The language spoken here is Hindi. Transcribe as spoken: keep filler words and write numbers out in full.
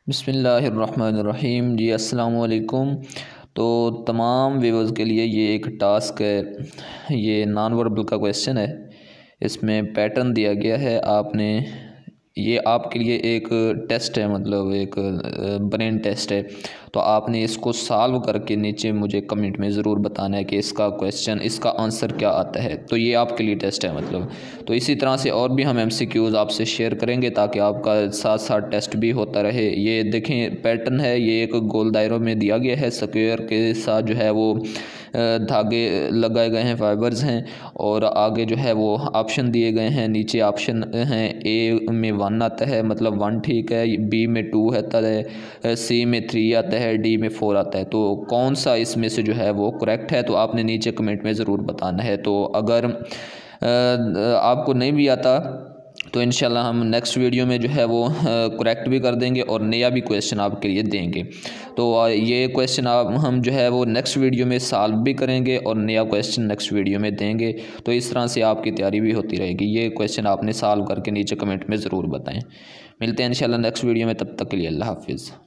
बिस्मिल्लाहिर्रहमानिर्रहीम। जी अस्सलाम वालेकुम। तो तमाम व्यूअर्स के लिए ये एक टास्क है, ये नॉन वर्बल का क्वेश्चन है। इसमें पैटर्न दिया गया है, आपने ये आपके लिए एक टेस्ट है, मतलब एक ब्रेन टेस्ट है। तो आपने इसको सॉल्व करके नीचे मुझे कमेंट में ज़रूर बताना है कि इसका क्वेश्चन, इसका आंसर क्या आता है। तो ये आपके लिए टेस्ट है मतलब। तो इसी तरह से और भी हम एमसीक्यूज़ आपसे शेयर करेंगे ताकि आपका साथ साथ टेस्ट भी होता रहे। ये देखें पैटर्न है, ये एक गोल दायरों में दिया गया है, स्क्वायर के साथ जो है वो धागे लगाए गए हैं, फाइबर्स हैं, और आगे जो है वो ऑप्शन दिए गए हैं। नीचे ऑप्शन हैं, ए में वन आता है, मतलब वन ठीक है, बी में टू आता है, सी में थ्री आता है, डी में फोर आता है। तो कौन सा इसमें से जो है वो करेक्ट है, तो आपने नीचे कमेंट में ज़रूर बताना है। तो अगर आपको नहीं भी आता तो इंशाल्लाह हम नेक्स्ट वीडियो में जो है वो करेक्ट भी कर देंगे और नया भी क्वेश्चन आपके लिए देंगे। तो ये क्वेश्चन आप हम जो है वो नेक्स्ट वीडियो में सॉल्व भी करेंगे और नया क्वेश्चन नेक्स्ट वीडियो में देंगे। तो इस तरह से आपकी तैयारी भी होती रहेगी। ये क्वेश्चन आपने सॉल्व करके नीचे कमेंट में ज़रूर बताएं। मिलते हैं इंशाल्लाह नेक्स्ट वीडियो में, तब तक के लिए अल्लाह हाफिज़।